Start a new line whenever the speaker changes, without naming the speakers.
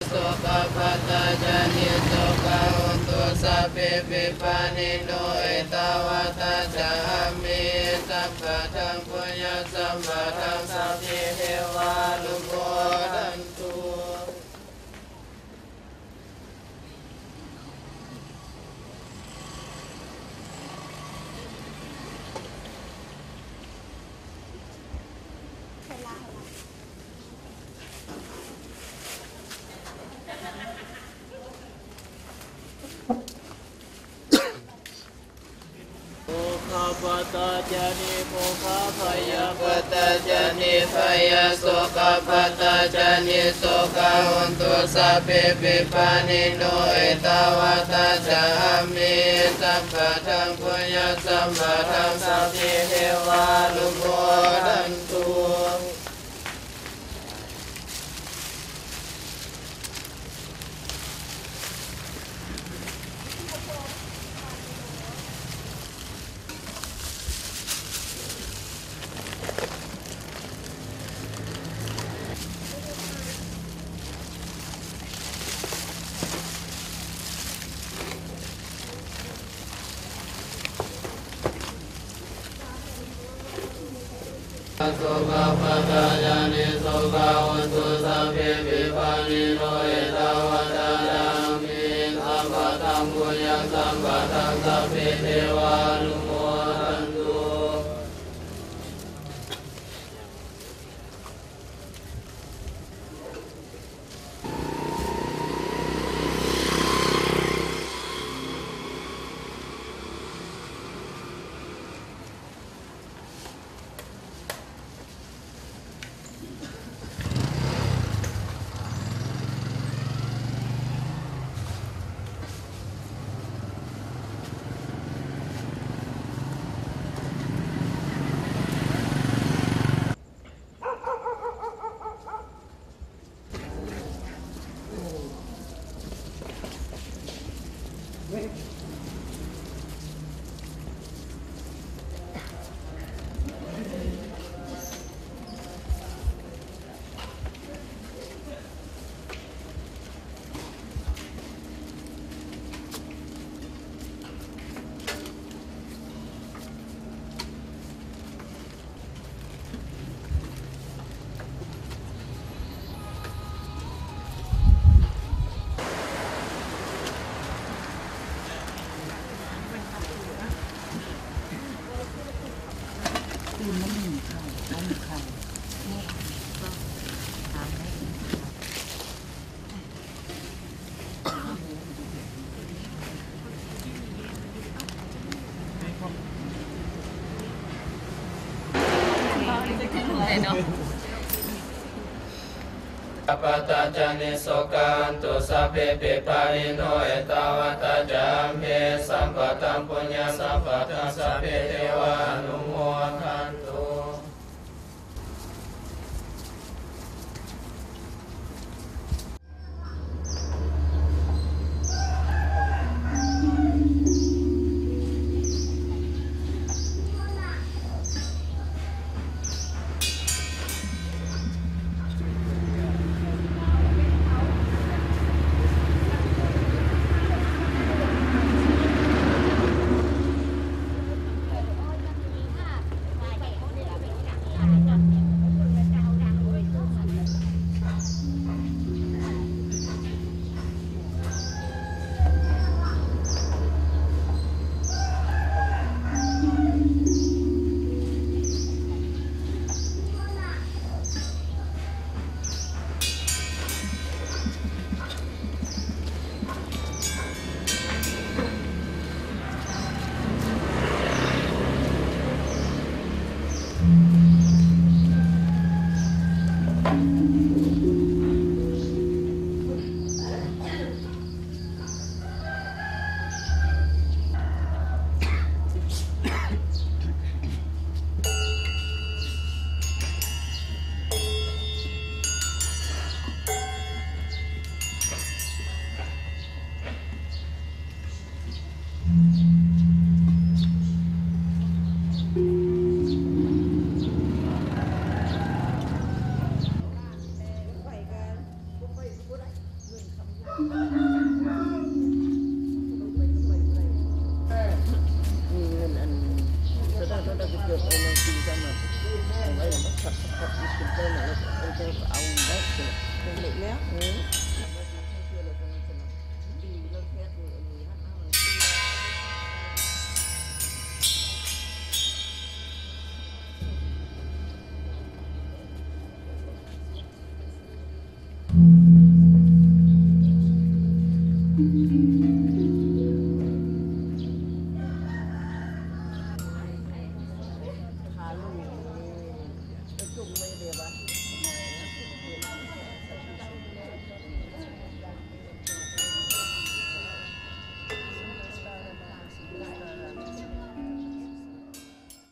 สุขภัตตาจานิสุขาหุนตุสัพเพปิปานิโนเอตาวะตาจามิสัพพะทังปุญญสัมปะทังสัพพิเทวานุโมทันตุปัตตาจานิโมฆะพยาปัตตาจานิพยาสุขปัตตาจานิสุขาหุนตุสัพเพปิปานิโนเอตาวะตาจามิสัพพะทังปุญญสัมปะทังสัพพิเทวานุโมทันตุสุขภัตตาจานิสุขาหุนตุสัพเพปิปานิโนเอตาวะตาจามิสัพพะทังปุญญสัมปะทังสัพพิเทวานุโมทันตุปัตตาจานิสุขันตุสัพเพปิปานิโนเอตาวะตาจามิสัมปะทังปุญญสัมปะทังสัพพิเทวานุโมทันตุ
Bye. มีเงินอันก็ได้ก็เกิดอะไรมากินกันมาเอาไว้แล้วขัดกินเจ้าหน่อยแล้วเจ้าเอาได้เป็นเล็กแล้วขาลูกไปจุ่มไม่เดียวบ้าง